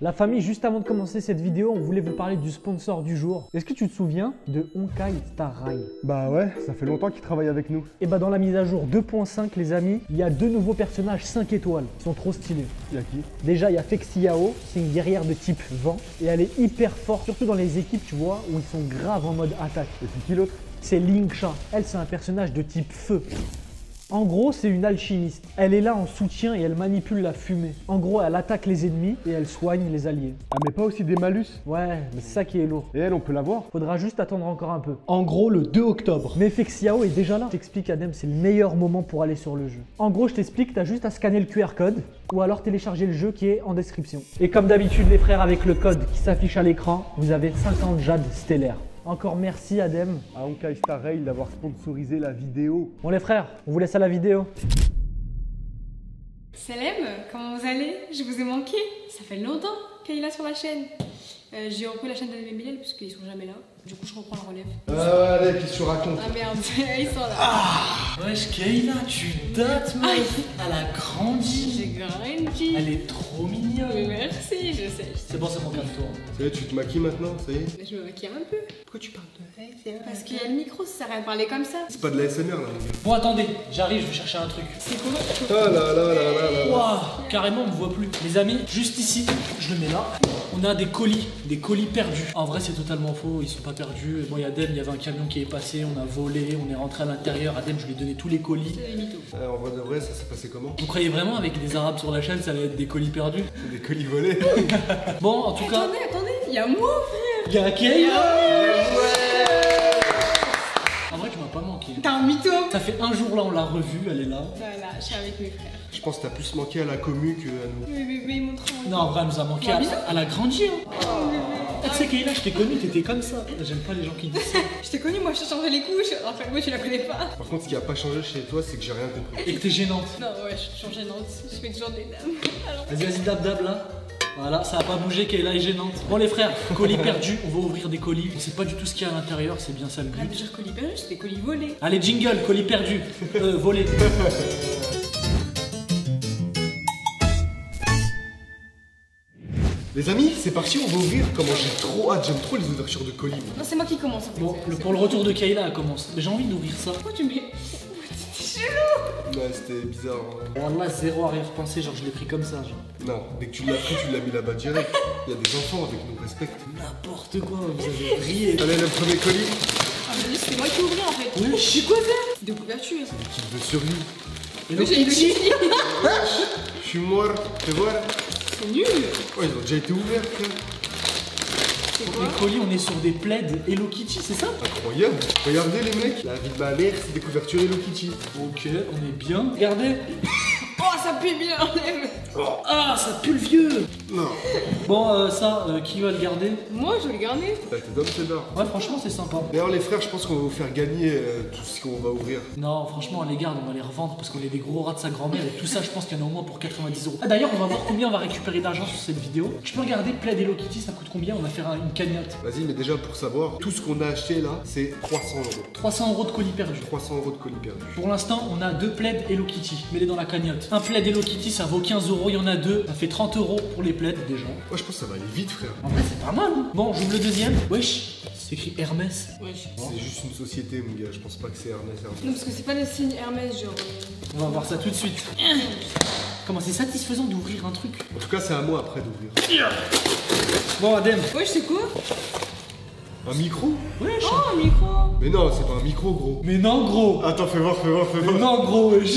La famille, juste avant de commencer cette vidéo, on voulait vous parler du sponsor du jour. Est-ce que tu te souviens de Honkai Star Rail? Bah ouais, ça fait longtemps qu'ils travaillent avec nous. Et bah dans la mise à jour 2.5 les amis, il y a deux nouveaux personnages 5 étoiles. Ils sont trop stylés. Y'a qui? Déjà il y a Fexiao, c'est une guerrière de type vent. Et elle est hyper forte, surtout dans les équipes tu vois, où ils sont grave en mode attaque. Et c'est qui l'autre? C'est Linksha. Elle c'est un personnage de type feu. En gros, c'est une alchimiste. Elle est là en soutien et elle manipule la fumée. En gros, elle attaque les ennemis et elle soigne les alliés. Ah mais pas aussi des malus? Ouais, mais c'est ça qui est lourd. Et elle, on peut la voir? Faudra juste attendre encore un peu. En gros, le 2 octobre. Mais Fexiao est déjà là. Je t'explique, Adem, c'est le meilleur moment pour aller sur le jeu. En gros, je t'explique, t'as juste à scanner le QR code ou alors télécharger le jeu qui est en description. Et comme d'habitude, les frères, avec le code qui s'affiche à l'écran, vous avez 50 jades stellaires. Encore merci Adem. À Honkai Star Rail d'avoir sponsorisé la vidéo. Bon les frères, on vous laisse à la vidéo. Salam, comment vous allez? Je vous ai manqué. Ça fait longtemps qu'il est là sur la chaîne. J'ai repris la chaîne d'Adem et Bilal parce qu'ils sont jamais là. Du coup, je reprends la relève. Allez, qu'est-ce que tu racontes? Ah merde, ils sont là. Wesh Kayla, tu dates meuf. Elle a grandi. J'ai grandi. Elle est trop mignonne. Mais merci, je sais. C'est bon, c'est mon calme-toi. Ça y est, tu te maquilles maintenant, ça y est? Mais je me maquille un peu. Pourquoi tu parles de Parce qu'il y a le micro, ça sert à rien de parler comme ça. C'est pas de la SMR là, mon gars. Bon, attendez, j'arrive, je vais chercher un truc. C'est quoi? Ah là là là là là. Waouh, carrément, on me voit plus. Les amis, juste ici, je le mets là. On a des colis perdus. En vrai, c'est totalement faux, ils sont pas perdus. Bon, il y a Adem, il y avait un camion qui est passé, on a volé, on est rentré à l'intérieur. Adem, je lui ai donné tous les colis. C'est des mythos. En vrai de vrai, ça s'est passé comment? Vous croyez vraiment avec des arabes sur la chaîne, ça allait être des colis perdus? C'est des colis volés. Bon, en tout cas, Attendez, il y a moi, frère. il y a Kayla. En vrai, tu m'as pas manqué. T'es un mytho. Ça fait un jour là, on l'a revue, elle est là. Voilà, je suis avec mes frères. Je pense que t'as plus manqué à la commu que à nous. Mais ils m'ont trop manqué. Non, en vrai, elle nous a manqué. Elle a grandi. Hein. Ah, tu sais, Kayla, je t'ai connue, t'étais comme ça. J'aime pas les gens qui disent ça. Je t'ai connu, moi je t'ai changé les couches. Enfin, moi tu la connais pas. Par contre, ce qui a pas changé chez toi, c'est que j'ai rien compris. Et que t'es gênante. Non, ouais, je suis toujours gênante. Je fais toujours des dames. Alors, Vas-y, dab dab là. Voilà, ça a pas bougé, Kayla est gênante. Bon, les frères, colis perdus, on va ouvrir des colis. On sait pas du tout ce qu'il y a à l'intérieur, c'est bien ça le arrête de but. dire colis perdu, c'est des colis volés. Allez, jingle, colis perdus. Volés. Les amis, c'est parti, on va ouvrir. Comment j'ai trop hâte, j'aime trop les ouvertures de colis. Non, c'est moi qui commence. En fait. Bon, pour le retour de Kayla, elle commence. J'ai envie d'ouvrir ça. Pourquoi tu mets. C'est chelou. Ouais, c'était bizarre. Hein. Wallah, zéro arrière-pensée, genre je l'ai pris comme ça, genre. Non, dès que tu l'as pris, tu l'as mis là-bas direct. Il y a des enfants avec nous, respecte. N'importe quoi, vous avez brillé. Allez, le premier colis. Ah, mais c'est moi qui ai ouvert en fait. Oui, C'est quoi ça? C'est de couverture. Kit de survie. Mais j'ai une Je suis mort, fais voir. C'est nul. Oh, ils ont déjà été ouverts, frère. C'est Les quoi? colis, on est sur des plaids Hello Kitty, c'est ça? Incroyable. Regardez les mecs. La vie de ma mère, c'est des couvertures Hello Kitty. Ok, on est bien. Regardez. Oh, ça pue bien, enlève. Ah, ça pue le vieux. Non. Bon, ça, qui va le garder? Moi, je vais le garder. T'as été d'homme, c'est d'or. Ouais, franchement, c'est sympa. D'ailleurs, les frères, je pense qu'on va vous faire gagner tout ce qu'on va ouvrir. Non, franchement, on les garde, on va les revendre parce qu'on est des gros rats de sa grand-mère et tout ça, je pense qu'il y en a au moins pour 90 €. Ah, d'ailleurs, on va voir combien on va récupérer d'argent sur cette vidéo. Je peux regarder plaid Hello Kitty, ça coûte combien? On va faire une cagnotte. Vas-y, mais déjà pour savoir, tout ce qu'on a acheté là, c'est 300 €. 300 € de colis perdus. 300 € de colis perdus. Pour l'instant, on a deux plaids Hello Kitty, mets-les dans la cagnotte. Un plaid Hello Kitty, ça vaut 15 €, il y en a deux, ça fait 30 € pour les plaids déjà. Moi, je pense que ça va aller vite, frère. En vrai, c'est pas mal. Hein. Bon, j'ouvre le deuxième. Wesh, c'est écrit Hermès. Wesh. C'est juste une société, mon gars. Je pense pas que c'est Hermès. Non, parce que c'est pas le signe Hermès, genre. On va voir ça tout de suite. Comment c'est satisfaisant d'ouvrir un truc. En tout cas, c'est à moi après d'ouvrir. Bon, Adem. Wesh, c'est quoi? Un micro? Wesh. Oh, un micro. Mais non, c'est pas un micro, gros. Mais non, gros. Attends, fais voir, fais voir, fais voir. Non, gros, wesh.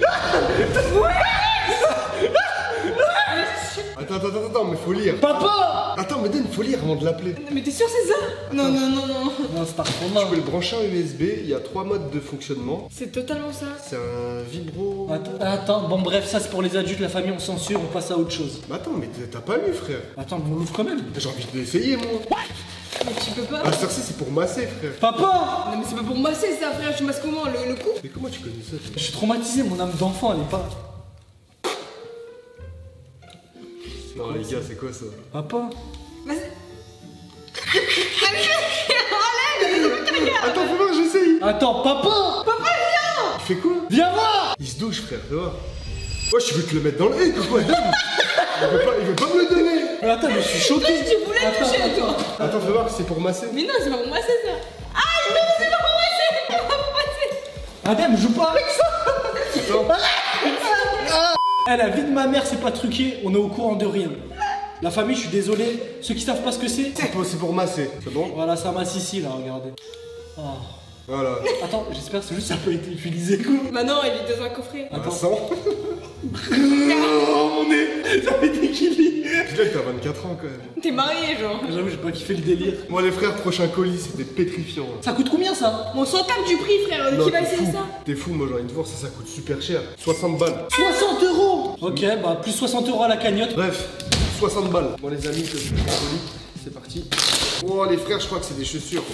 Attends, mais faut lire. Papa. Attends, mais Dan, faut lire avant de l'appeler. Non, mais t'es sûr, c'est ça? Non. Non, c'est pas trop Tu peux le brancher en USB. Il y a 3 modes de fonctionnement. C'est totalement ça. C'est un vibro. Attends, bon, bref, ça c'est pour les adultes, la famille, on censure, on passe à autre chose. Mais attends, mais t'as pas lu, frère. Attends, on l'ouvre quand même. J'ai envie de l'essayer, moi. Mais tu peux pas. Ah, ça, c'est pour masser, frère. Papa. Non, mais c'est pas pour masser ça, frère. Tu masses comment? Le cou? Mais comment tu connais ça, toi? Je suis traumatisé, mon âme d'enfant, elle est pas. Non, les gars, c'est quoi ça? Papa. Vas-y. Attends, faut voir, j'essaye. Attends, papa. Il fait quoi? Viens voir. Il se douche, frère, tu vois. Ouais, je veux te le mettre dans le nez, quoi, Dan. Il veut pas me le donner. Mais attends, mais je suis choqué. Tu voulais toucher, toi. Attends, fais voir que c'est pour masser. Mais non, c'est pas pour moi, c'est ça. Aïe, mais c'est pas pour moi, c'est pas pour moi, c'est. Adem, joue pas avec ça. Attends. Eh, la vie de ma mère, c'est pas truqué, on est au courant de rien. La famille, je suis désolé. Ceux qui savent pas ce que c'est. C'est pour masser, c'est bon? Voilà, ça masse ici, là, regardez. Oh. Voilà. Attends, j'espère que c'est juste ça peut être utilisé quoi. Bah non, il est dans un coffret. Un sang. Oh mon nez, ça fait des killis. Dis-le que t'as 24 ans quand même. T'es marié, genre. J'avoue, j'ai pas kiffé le délire. Moi les frères, prochain colis, c'était pétrifiant. Ça coûte combien ça? On s'en tape du prix, frère. Non, Qui va t'es essayer fou. ça? T'es fou, moi j'ai envie de voir ça coûte super cher. 60 balles. 60 €. Ok, bah plus 60 € à la cagnotte. Bref, 60 balles. Bon les amis, que je colis, c'est parti. Oh les frères, je crois que c'est des chaussures.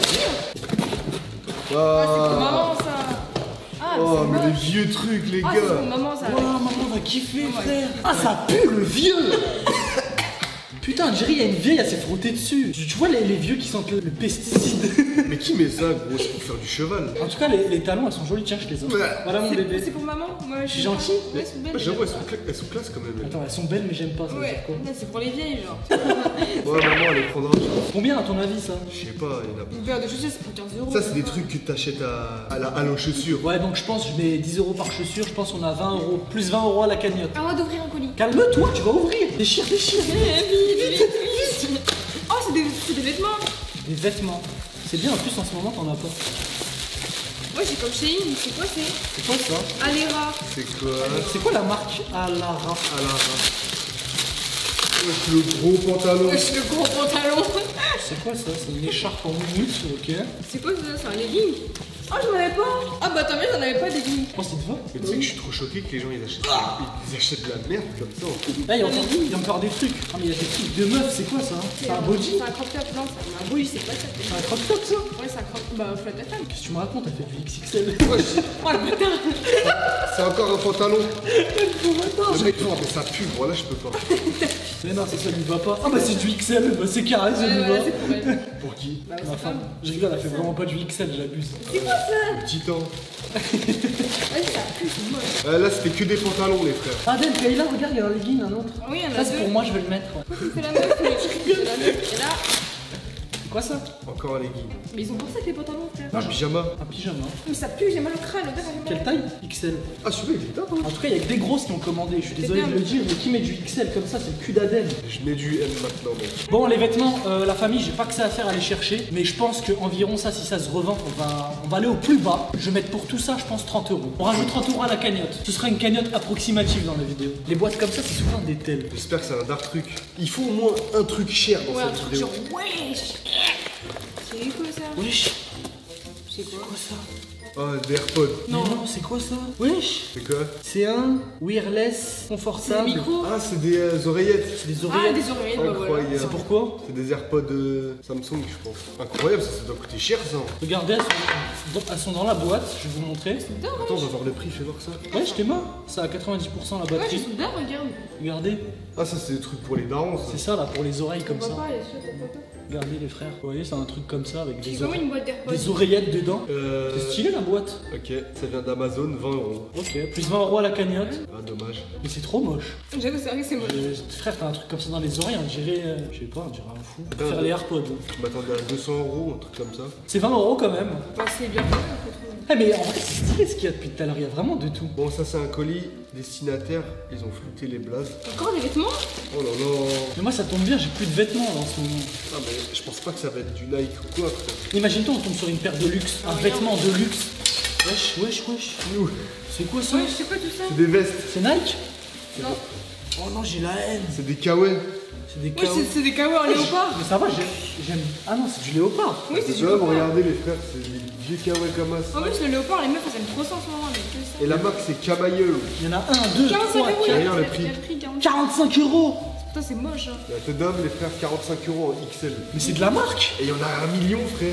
Ah, c'est pour maman, ça. Ah, Oh c'est mais les moche. vieux trucs les Ah, c'est pour gars. maman, ça. Oh, maman va kiffer, Ouais. frère. Ah, ça pue le vieux. Putain, on dirait il y a une vieille, elle s'est frottée dessus. Tu vois les vieux qui sentent le pesticide. Mais qui met ça gros? C'est pour faire du cheval. En tout cas, les talons, elles sont jolies. Tiens, je les ai. Ouais. Voilà mon C'est bébé. pour maman. Moi, je suis gentil. Ouais, c'est belle. J'avoue, elles sont classe quand même. Attends, elles sont belles, mais j'aime pas. Ça veut Ouais, dire quoi? là, c'est pour les vieilles, genre. Ouais, maman, elle les prendra. Combien à ton avis ça? Je sais pas, il y en a pas. Une paire de chaussures, ça coûte 15 €. Ça, c'est des trucs que t'achètes à nos chaussures. Ouais, donc je pense, je mets 10 € par chaussure. Je pense qu'on a 20 €. Plus 20 € à la cagnotte. À moi d'ouvrir un colis. Calme-toi, tu vas ouvrir. Déchire, déchire. Vite. Oh, c'est des vêtements. Des vêtements. C'est bien, en plus en ce moment t'en as pas. Ouais, c'est comme Shein. C'est quoi, c'est C'est quoi ça? Alera. C'est quoi? C'est quoi la marque Alara? Le gros pantalon. Wesh, le gros pantalon. C'est quoi ça? C'est une écharpe en mousse, ok. C'est quoi ça? C'est un legging. Oh, j'en avais pas. Ah, bah tant mieux, j'en avais pas des leggings. Oh, c'est de va? Mais tu sais que je suis trop choqué que les gens ils achètent de la merde comme ça. Là, il y a encore des trucs. Ah, mais il y a des trucs de meuf, c'est quoi ça? C'est un body? C'est un crop top. Non, c'est un body, c'est pas ça. C'est un crop top ça? Ouais, c'est un crop top. Bah, flat ta femme. Qu'est-ce que tu me racontes? Elle fait du XXL. Oh, le bâtard. C'est encore un pantalon. Attends, Le mec, non, mais ça pue, moi là je peux pas. mais non, ça lui va pas. Ah, bah c'est du XL, bah c'est carré, ça lui Ouais, va. c'est pour elle. Pour qui? Bah, Ma c'est femme. femme. Je rigole, elle fait vraiment pas du XL, j'abuse. C'est quoi ça? Le titan. Ouais, ça pue, c'est moche. Là c'était que des pantalons les frères. Ah, Del, Kayla, regarde, il y a un legging, un autre. Ah oui, il y en a Ça, c'est deux. pour moi, je vais le mettre. Ouais. C'est la meuf, c'est la meuf. Et là, C'est quoi ça? Encore un legging. mais ils ont pensé avec les pantalons, frère. Un pyjama. Un pyjama. Mais ça pue, j'ai mal au crâne. Regarde, j'ai Quelle mal. taille? XL. Ah celui-là il est dingue. En tout cas, il y a que des grosses qui ont commandé. Je suis désolé de bien. le dire, mais qui met du XL comme ça, c'est le cul d'Adèle. Je mets du M maintenant mec. Bon, les vêtements, la famille, j'ai pas que ça à faire à les chercher, mais je pense qu'environ ça, si ça se revend, on va aller au plus bas. Je vais mettre pour tout ça, je pense 30 €. On rajoute 30 € à la cagnotte. Ce sera une cagnotte approximative dans la vidéo. Les boîtes comme ça, c'est souvent des tels. J'espère que c'est un dark truc. Il faut au moins un truc cher dans Ouais, un cette truc vidéo. genre, wesh. C'est quoi ça? Wesh, C'est quoi? ça? Oh des AirPods. Non. Mais non, c'est quoi ça? Wesh, C'est quoi? c'est un wireless confortable. C'est des micros. Ah c'est des oreillettes. C'est des Ah, oreillettes. des oreillettes, bah voilà. Incroyable. C'est pourquoi? C'est des AirPods Samsung je pense. Incroyable, ça doit coûter cher ça. Regardez, elles sont dans la boîte, je vais vous montrer. Attends, on va voir le prix, fais voir ça. Ouais, je t'ai mort. Ça a 90% la Ouais, batterie. j'ai soudain, regarde. Regardez, Ah ça c'est des trucs pour les darons ça. c'est ça là pour les oreilles comme On voit ça. pas, elle est sûre, on voit pas. Regardez les frères. Vous voyez, c'est un truc comme ça avec C'est des, comme une boîte d'AirPods. des oreillettes dedans. Euh... C'est stylé la boîte. Ok, ça vient d'Amazon, 20 €. Ok, plus 20 € à la cagnotte. Ah dommage. Mais c'est trop moche. J'avoue, c'est vrai que c'est moche. Frère, t'as un truc comme ça dans les oreilles, on dirait, je sais pas, on dirait un fou. On va faire les AirPods. Je m'attendais à 200 €, un truc comme ça. C'est 20 € quand même. Bah, c'est bien fait, en fait. Eh mais en vrai, c'est stylé ce qu'il y a depuis tout à l'heure, il y a vraiment de tout. Bon ça c'est un colis destinataire, ils ont flouté les blazes. Encore des vêtements? Oh là là. Mais moi, ça tombe bien, j'ai plus de vêtements là, en ce moment. Ah mais je pense pas que ça va être du Nike ou quoi frère. Imagine-toi, on tombe sur une paire de luxe, un vêtement de luxe. Wesh, wesh, wesh. Ouh, C'est quoi ça? Ouais, je sais pas tout ça. c'est des vestes, C'est Nike? Non. Oh non, j'ai la haine. c'est des kawaii. C'est des Ouais, KO. c'est des kawas en léopard. Mais ça va, j'aime. Ah non, c'est du léopard. Oui, c'est du Là, léopard. regardez les frères, c'est des vieux kawaii comme ça. En plus, le léopard, les meufs, elles aiment trop ça en ce moment. Mais que ça. Et la marque c'est Camailleux. Il y en a 1, 2, 45 3, €. 4. Regarde le prix. 45 €. Putain, c'est moche. Hein. La tête d'homme les frères 45 € en XL. Mais c'est de la marque. Et il y en a 1 million frère.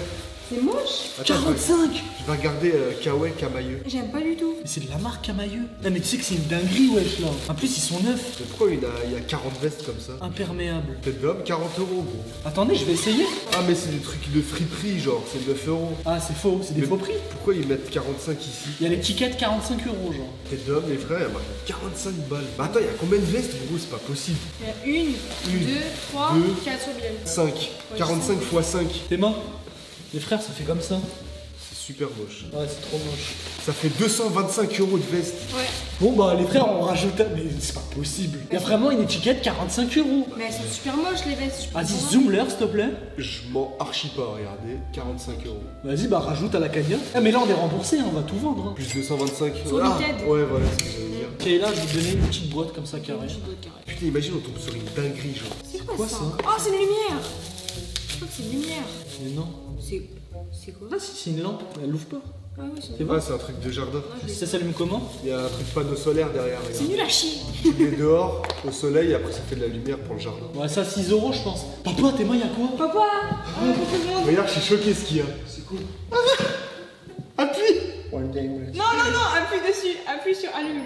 C'est moche. Attends, 45. Je vais regarder Kawaii Kamailleux. J'aime pas du tout. Mais c'est de la marque Camailleux. Non mais tu sais que c'est une dinguerie wesh là. En plus ils sont neufs. Mais pourquoi il y a 40 vestes comme ça? Imperméables. Tête d'homme, 40 € gros. Attendez, je vais essayer. Ah mais c'est des trucs de friperie genre, c'est 9 €. Ah c'est faux, c'est des Mais faux prix. Pourquoi ils mettent 45 ici? Il y a l'étiquette 45 € genre. Tête d'homme les frères, il y a marqué 45 balles. Bah attends, il y a combien de vestes gros? C'est pas possible. Il y a une, deux, trois, 4 sur Bilal. 5. 45 x 5. Tes mains. Les frères, ça fait comme ça. C'est super moche. Ouais, c'est trop moche. Ça fait 225 € de veste. Ouais. Bon bah les frères, on rajoute. Mais c'est pas possible. Il y a vraiment une étiquette 45 €. Mais elles sont super moches les vestes. je Vas-y, comprends zoom-leur s'il te plaît. Je m'en archi pas, regardez. 45 €. Vas-y, bah rajoute à la cagnotte. Ah mais là on est remboursé, on va tout vendre. Hein. Plus 225 €. Sur Vinted. Ouais, voilà, c'est ce que j'allais dire. Et là, je vais te donner une petite boîte comme ça carrée. pas. Putain, imagine, on tombe sur une dinguerie, genre. C'est quoi, quoi, ça ça Oh, c'est une lumière. Je crois que c'est une lumière. Mais non. C'est quoi Ah si, c'est une lampe, elle l'ouvre pas. Ah oui, c'est C'est Ah, vrai. c'est un truc de jardin. Ça s'allume comment? Il y a un truc panneau solaire derrière, C'est regarde. nul à chier. Tu le mets dehors, au soleil, et après ça fait de la lumière pour le jardin. Ouais, ça 6 € je pense. Papa, tes mains, y'a quoi? Papa Regarde, je suis choqué ce qu'il y a. C'est cool. Appuie. Non, non, non, appuie dessus. Appuie sur allume.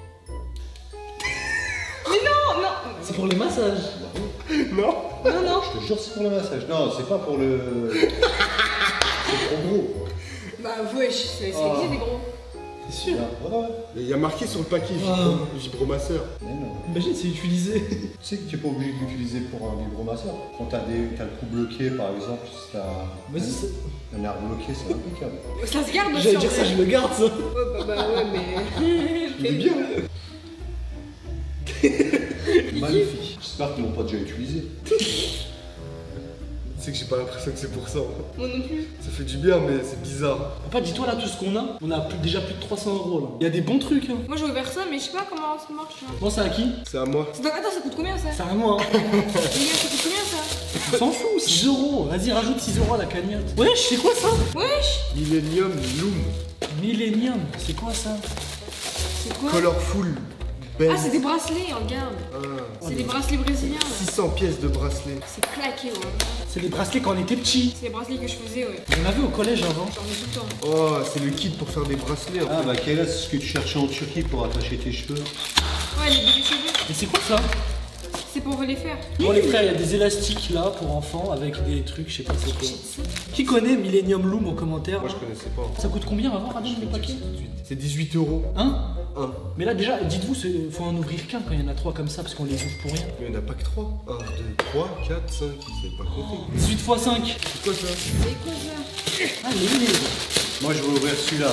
Mais non, non. C'est pour les massages. Non. Non, non. Je te jure, c'est pour le massage. Non, c'est pas pour le. C'est trop gros. Bah, wesh, c'est existe des gros. T'es sûr? Ouais. Il y a marqué sur le paquet vibromasseur. Mais non. Imagine, c'est utilisé. Tu sais que tu n'es pas obligé de l'utiliser pour un vibromasseur. Quand t'as le cou bloqué, par exemple, si t'as Vas-y, c'est. un nerf bloqué, c'est impeccable. Ça se garde aussi. J'allais en dire ça, fait. je le garde ça. Ouais, bah ouais, mais. Il est bien. Magnifique. J'espère qu'ils l'ont pas déjà utilisé. C'est que j'ai pas l'impression que c'est pour ça. Moi non plus. Ça fait du bien, mais c'est bizarre. Papa, dis-toi là, tout ce qu'on a, on a déjà plus de 300 € là. Il y a des bons trucs. Hein. Moi j'ai ouvert ça, mais je sais pas comment ça marche. Hein. Bon, c'est à qui? C'est à moi. Attends, ça coûte combien ça C'est à moi. Hein. Les gars, ça coûte combien ça On s'en fout, 6 €. Vas-y, rajoute 6 € à la cagnotte. Wesh, c'est quoi ça? Wesh. Millennium Loom. Millennium, c'est quoi ça? C'est quoi Colorful. Ben. Ah, c'est des bracelets, regarde. C'est des bracelets brésiliens là. 600 pièces de bracelets. C'est claqué, ouais. C'est les bracelets quand on était petits. C'est les bracelets que je faisais, ouais. On avait au collège avant. J'en ai tout le temps. Oh, c'est le kit pour faire des bracelets en Ah, fait. bah, quel est ce que tu cherchais en Turquie pour attacher tes cheveux? Ouais, les bébés cheveux. Mais c'est quoi ça? C'est pour les faire. Bon les frères, il y a des élastiques là pour enfants avec des trucs, je sais pas c'est quoi. Qui connaît Millennium Loom en commentaire? Moi je connaissais pas. Ça coûte combien? On va voir, Adam, le paquet. C'est 18 €. Hein? Un. Mais là déjà, dites-vous, faut en ouvrir qu'un quand il y en a 3 comme ça parce qu'on les ouvre pour rien. Mais il n'y en a pas que 3. 1, 2, 3, 4, 5. C'est pas compter. 18 x 5. C'est quoi ça? C'est quoi ça Ah les livres. Moi, je vais ouvrir celui-là.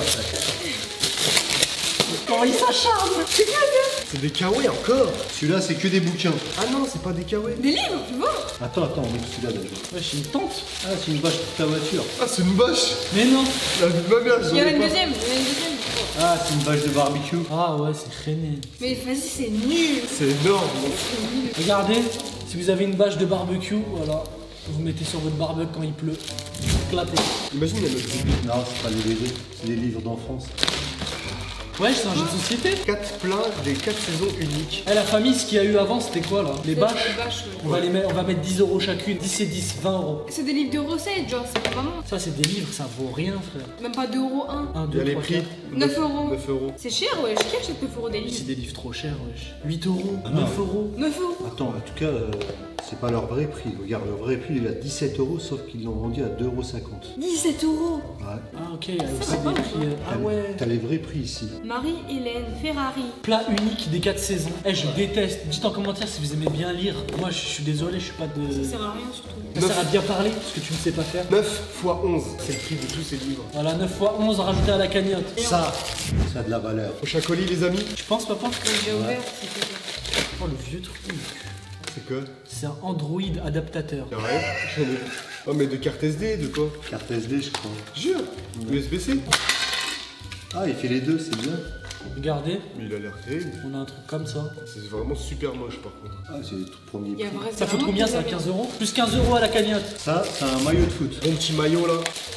Quand il s'acharne. C'est des kawaii encore. Celui-là, c'est que des bouquins. Ah non, c'est pas des kawaii. Des livres, tu vois. Attends, on met celui-là déjà. Ouais, c'est une tente. Ah, c'est une bâche pour ta voiture. Ah, c'est une bâche. Mais non. La vie de ma mère, Il y en a une pas. deuxième, il y en a une deuxième. Ah, c'est une bâche de barbecue. Ah ouais, c'est traîné. Mais vas-y, c'est nul. C'est énorme. Regardez, si vous avez une bâche de barbecue, voilà, vous mettez sur votre barbecue quand il pleut. Éclatez. Imagine, il y a notre DVD. Non, c'est pas des BD, c'est des livres d'enfance. Ouais, c'est un jeu de société. 4 plats des 4 saisons uniques. Eh, la famille, ce qu'il y a eu avant, c'était quoi là? Les bâches. Les bâches, ouais. On va mettre 10 € chacune. 10 et 10, 20 €. C'est des livres de recettes, genre, c'est pas vraiment. Ça, c'est des livres, ça vaut rien, frère. Même pas 2 € un. 1, Il y a 2, les 3, prix. 4. 9 €. 9 €. C'est cher, ouais. Je achète 9 € des C'est livres. des livres trop chers, wesh. 8 €, Ah non. 9 €. 9 €. Attends, en tout cas, c'est pas leur vrai prix. Regarde, le vrai prix, il est à 17 €, sauf qu'ils l'ont vendu à 2,50 €. 17 €. Ouais. Ah, ok, il y a aussi va des pas, prix. Ah ouais. T'as les vrais prix ici. Marie-Hélène Ferrari. Plat unique des 4 saisons. Eh, je déteste. Dites en commentaire si vous aimez bien lire. Moi, je suis désolé, je suis pas de. Ça sert à rien, surtout. Ça sert à bien parler, parce que tu ne sais pas faire. 9 x 11, c'est le prix de tous ces livres. Voilà, 9 x 11 rajouté à la cagnotte. Ça a de la valeur. Prochain colis, les amis. Tu penses, papa? J'ai ouvert, c'est quoi ça? Oh, le vieux truc. C'est quoi? C'est un Android adaptateur. Y'a rien. J'en ai. Oh, mais de carte SD, de quoi? Carte SD, je crois. Jure. USB-C. Ah, il fait les deux, c'est bien. Regardez, Mais il a l'air terrible. on a un truc comme ça. C'est vraiment super moche par contre. Ah, c'est les tout premiers Il y a prix. vrai, Ça coûte combien ça? 15 €? Plus 15 € à la cagnotte. Ça, c'est un maillot de foot. Bon petit maillot là.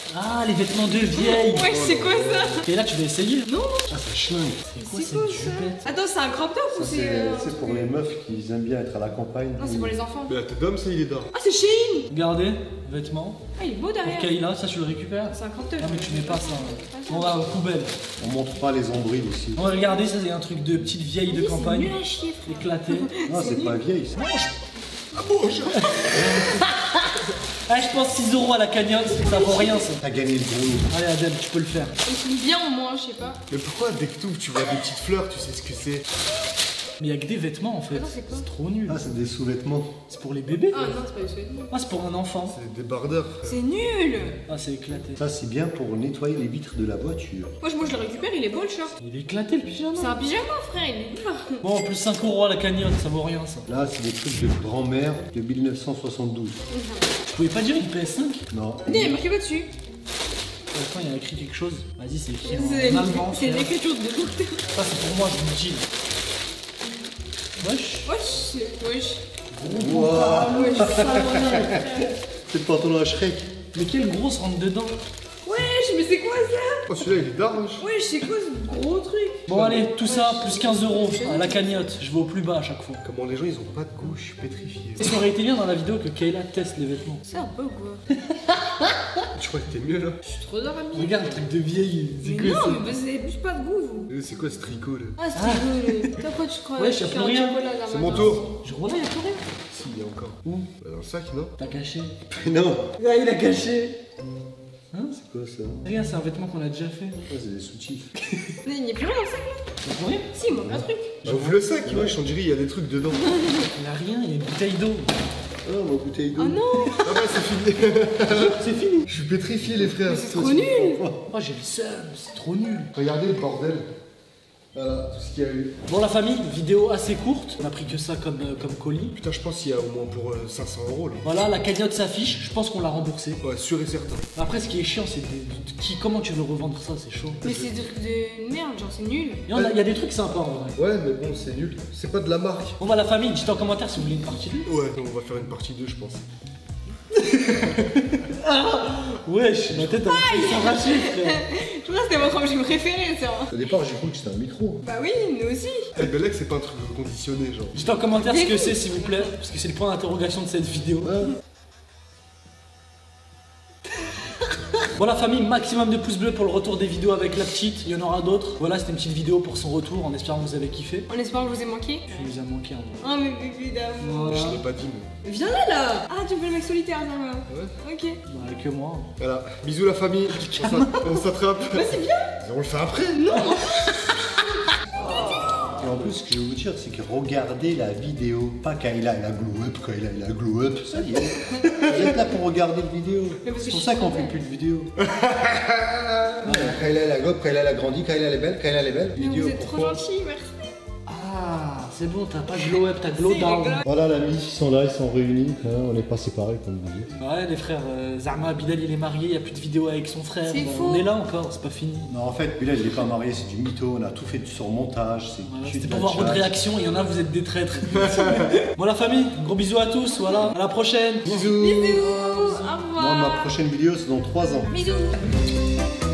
Ah, les vêtements de vieille. Ouais, c'est quoi ça? Et là, tu vas essayer? Non. Ah, ça schlingue. C'est quoi ça? Attends, c'est un crop top ou Ça, c'est. c'est pour les meufs qui aiment bien être à la campagne. Non, c'est pour les enfants. Mais la tête d'homme, ça, il est d'or. Ah, c'est Shein. Regardez, vêtements. Ah, il est beau Pour derrière. Kayla, ça, tu le récupères? C'est un crop top. Non, mais tu mets pas ça. On va aux poubelles. On montre pas les ombriles ici. On va regarder, ça, c'est un truc de petite vieille de C'est campagne. nul à chier, frère. Éclaté. Non, c'est pas vieille ça. Ah, je pense 6 € à la cagnotte, ça vaut rien ça. T'as gagné le gros lot. Allez, Adèle, tu peux le faire. Il finit bien au moins, je sais pas. Mais pourquoi dès que tu vois des petites fleurs, tu sais ce que c'est? Mais il y a que des vêtements en fait. Attends, c'est quoi? C'est trop nul. Ah, c'est des sous-vêtements. C'est pour les bébés. Ah non, c'est pas les sous-vêtements. Ah, c'est pour un enfant. C'est des bardeurs, frère. C'est nul. Ah, c'est éclaté. Ça, c'est bien pour nettoyer les vitres de la voiture. Moi, je le récupère, il est beau le short. Il est éclaté le pyjama. C'est un pyjama, frère, il est bien. Bon, en plus 5 € à la cagnotte, ça vaut rien ça. Là, c'est des trucs de grand-mère de 1972. Tu pouvais pas dire une PS5? Non. Il y a marqué pas dessus. À la fin, il y a écrit quelque chose. Vas-y, c'est écrit C'est en allemand. c'est frère. l'écriture de docteur. Ça, c'est pour moi, je vous le dis. Wesh. Wesh. Wouah, Wesh. c'est le pantalon à Shrek. Mais quelle grosse rentre dedans. Wesh, mais c'est quoi ça? Oh, celui-là, il est d'or, wesh. Wesh, c'est quoi ce gros truc? Bon, allez, tout ça, plus 15 € à la cagnotte. Je vais au plus bas à chaque fois. Comment les gens, ils ont pas de goût, je suis pétrifié. Et ça aurait été bien dans la vidéo que Kayla teste les vêtements. C'est un peu quoi? Tu crois que t'es mieux, là? Je suis trop dans la mine. Regarde le truc de vieille. C'est Mais quoi non, ça? mais vous avez plus pas de goût, vous. C'est quoi ce tricot, là? Ah, c'est rigolo. Toi, quoi, tu crois? Ouais, je y a fais plus un rien. chocolat là, C'est mon maintenant. tour. Je reviens, il y a plus rien. Si, il y a encore. Où? Bah, dans le sac, non? T'as caché. Non. Ah, il a caché. Hein? C'est quoi ça? Regarde, c'est un vêtement qu'on a déjà fait. Ouais, c'est des soutifs. Mais il n'y a plus rien dans le sac là? T'as plus rien? Si, il manque un truc. J'ouvre le sac, wesh, on dirait il y a des trucs dedans. Il a rien, il y a une bouteille d'eau. Oh, ma bouteille d'eau. Oh non! Ah bah, c'est fini. C'est fini. Je suis pétrifié, les frères. C'est trop nul! Oh, j'ai le seum, c'est trop nul. Regardez le bordel. Voilà, tout ce qu'il y a eu. Bon, la famille, vidéo assez courte. On a pris que ça comme colis. Putain, je pense qu'il y a au moins pour 500 € là. Voilà, la cagnotte s'affiche. Je pense qu'on l'a remboursé. Ouais, sûr et certain. Après, ce qui est chiant, c'est comment tu veux revendre ça, c'est chaud. Mais c'est de merde, genre c'est nul. Il y a des trucs sympas en vrai. Ouais, mais bon, c'est nul. C'est pas de la marque. Bon, bah, la famille, dites en commentaire si vous voulez une partie 2. Ouais, on va faire une partie 2, je pense. Wesh, ma tête elle s'est arrachée, frère. Je pense que c'était votre objet préféré, ça. Au départ, j'ai cru que c'était un micro. Bah oui, nous aussi. Eh, ben là, c'est pas un truc reconditionné, genre. Dites en commentaire ce que c'est, s'il vous plaît, parce que c'est le point d'interrogation de cette vidéo. Bon, la famille, maximum de pouces bleus pour le retour des vidéos avec la petite. Il y en aura d'autres. Voilà, c'était une petite vidéo pour son retour, en espérant que vous avez kiffé. En espérant que je vous ai manqué. Il nous a manqué un peu. Oh, mais bébé d'amour. Je l'ai pas dit, mais. Viens là! Ah, tu me fais le mec solitaire, ça va. Ouais. Ok. Bah, que moi. Voilà, bisous la famille. On s'attrape. Bah, c'est bien! On le fait après. Et en plus, ce que je vais vous dire, c'est que regardez la vidéo. Pas Kayla, elle a glow up, Kayla, elle a glow up. Ça y est. Vous êtes là pour regarder la vidéo. Mais parce C'est que pour je ça suis qu'on trop fait belle. plus de vidéos. Kayla, elle a glow up, Kayla, elle a grandi, Kayla, elle est belle, Kayla, elle est belle. Mais Vidéo, vous êtes trop pourquoi gentils, merci. Ah, c'est bon, t'as pas glow up, t'as glow Si, down. le glow- Voilà, les amis, ils sont là, ils sont réunis. Hein, on n'est pas séparés, comme vous dites. Ouais, les frères, Zarma Bilal il est marié, il y a plus de vidéos avec son frère. C'est Bah, faux. on est là encore, c'est pas fini. Non, en fait, Bilal, il n'est pas marié, c'est du mytho. On a tout fait sur montage. C'est Voilà, que c'était de pour la voir votre chat. réaction, il y en a, vous êtes des traîtres. Bon, la famille, gros bisous à tous, voilà, à la prochaine. Bisous. Bisous! Au revoir! Moi, ma prochaine vidéo, c'est dans 3 ans. Bisous!